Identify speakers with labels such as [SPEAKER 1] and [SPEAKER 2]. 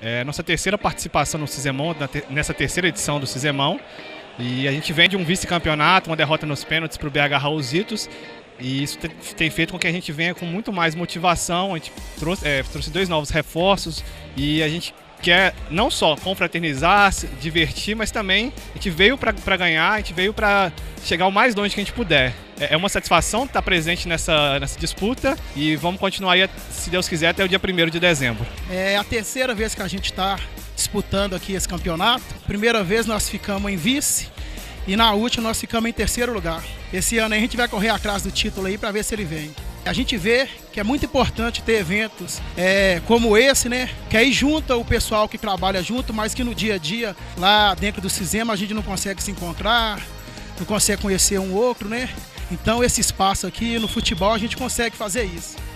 [SPEAKER 1] É a nossa terceira participação no Cisemão, nessa terceira edição do Cisemão. E a gente vem de um vice-campeonato, uma derrota nos pênaltis para o BH Raulzitos. E isso tem feito com que a gente venha com muito mais motivação. A gente trouxe 2 novos reforços e a gente quer não só confraternizar, se divertir, mas também a gente veio para ganhar, a gente veio para chegar o mais longe que a gente puder. É uma satisfação estar presente nessa disputa e vamos continuar aí, se Deus quiser, até o dia 1º de dezembro.
[SPEAKER 2] É a terceira vez que a gente está disputando aqui esse campeonato. Primeira vez nós ficamos em vice e na última nós ficamos em terceiro lugar. Esse ano a gente vai correr atrás do título aí para ver se ele vem. A gente vê que é muito importante ter eventos como esse, né? Que aí junta o pessoal que trabalha junto, mas que no dia a dia, lá dentro do Cisema, a gente não consegue se encontrar, não consegue conhecer um outro, né? Então esse espaço aqui no futebol a gente consegue fazer isso.